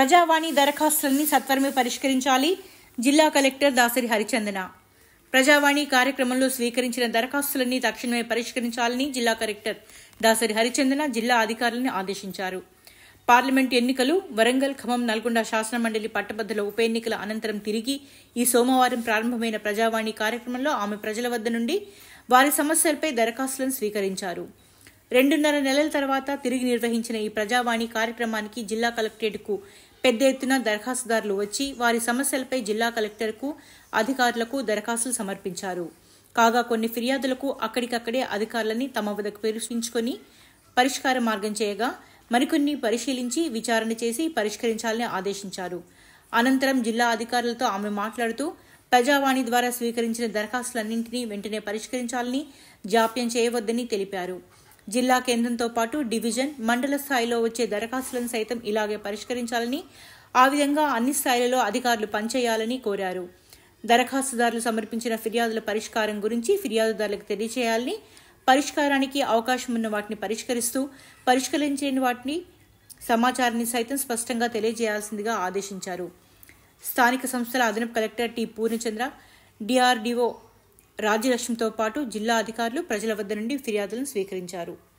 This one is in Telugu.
ప్రజావాణి దరఖాస్తులన్నీ సత్వరమే పరిష్కరించాలి. జిల్లా కలెక్టర్ దాసరి హరిచందన. ప్రజావాణి కార్యక్రమంలో స్వీకరించిన దరఖాస్తులన్నీ తక్షణమే పరిష్కరించాలని జిల్లా కలెక్టర్ దాసరి హరిచందన జిల్లా అధికారులను ఆదేశించారు. పార్లమెంటు ఎన్నికలు, వరంగల్, ఖమ్మం, నల్గొండ శాసనమండలి పట్టభద్రుల ఉప ఎన్నికల అనంతరం తిరిగి ఈ సోమవారం ప్రారంభమైన ప్రజావాణి కార్యక్రమంలో ఆమె ప్రజల వద్ద నుండి వారి సమస్యలపై దరఖాస్తులను స్వీకరించారు. 2.5 నెలల తర్వాత తిరిగి నిర్వహించిన ఈ ప్రజావాణి కార్యక్రమానికి జిల్లా కలెక్టరేట్కు పెద్ద ఎత్తున దరఖాస్తుదారులు వచ్చి వారి సమస్యలపై జిల్లా కలెక్టర్కు, అధికారులకు దరఖాస్తులు సమర్పించారు. కాగా కొన్ని ఫిర్యాదులకు అక్కడికక్కడే అధికారులని తమ వద్దకు పిలిపించుకొని పరిష్కార మార్గం చేయగా మరికొన్ని పరిశీలించి విచారణ చేసి పరిష్కరించాలని ఆదేశించారు. అనంతరం జిల్లా అధికారులతో ఆమె మాట్లాడుతూ ప్రజావాణి ద్వారా స్వీకరించిన దరఖాస్తులన్నింటినీ వెంటనే పరిష్కరించాలని, జాప్యం చేయవద్దని తెలిపారు. జిల్లా కేంద్రంతో పాటు డివిజన్, మండల స్థాయిలో వచ్చే దరఖాస్తులను సైతం ఇలాగే పరిష్కరించాలని, ఆ విధంగా అన్ని స్థాయిలలో అధికారులు పనిచేయాలని కోరారు. దరఖాస్తుదారులు సమర్పించిన ఫిర్యాదుల పరిష్కారం గురించి ఫిర్యాదుదారులకు తెలియజేయాలని, పరిష్కారానికి అవకాశం ఉన్న వాటిని పరిష్కరిస్తూ పరిష్కరించని వాటిని సమాచారాన్ని సైతం స్పష్టంగా తెలియజేయాల్సిందిగా ఆదేశించారు. స్థానిక సంస్థల అదనపు కలెక్టర్ టి పూర్ణచంద్ర, డిఆర్డీఓ రాజ్యలక్ష్మితో పాటు జిల్లా అధికారులు ప్రజల వద్ద నుండి ఫిర్యాదులను స్వీకరించారు.